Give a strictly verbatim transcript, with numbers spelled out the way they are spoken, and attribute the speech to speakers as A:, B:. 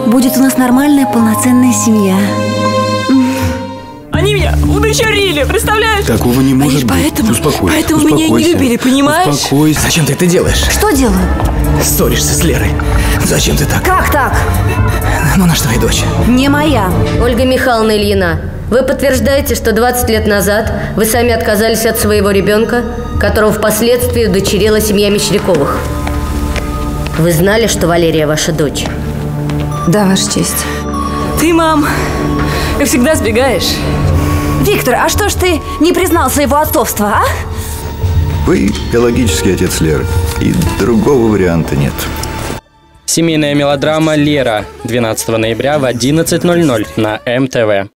A: будет у нас нормальная, полноценная семья.
B: Они меня удочерили, представляешь?
C: Такого не может быть.
A: Поэтому,
C: Успокойся,
A: поэтому
C: успокойся.
A: меня и не любили, понимаешь?
C: Успокойся.
D: Зачем ты это делаешь?
A: Что делаю?
D: Ссоришься с Лерой. Зачем ты так?
A: Как так?
D: Ну, она же твоя дочь.
A: Не моя.
E: Ольга Михайловна Ильина, вы подтверждаете, что двадцать лет назад вы сами отказались от своего ребенка, которого впоследствии удочерила семья Мещеряковых. Вы знали, что Валерия ваша дочь?
A: Да, Ваша честь.
B: Ты, мам, как всегда сбегаешь.
A: Виктор, а что ж ты не признал своего отцовства, а?
C: Вы биологический отец Леры, и другого варианта нет.
F: Семейная мелодрама «Лера» двенадцатого ноября в одиннадцать ноль ноль на эм тэ вэ.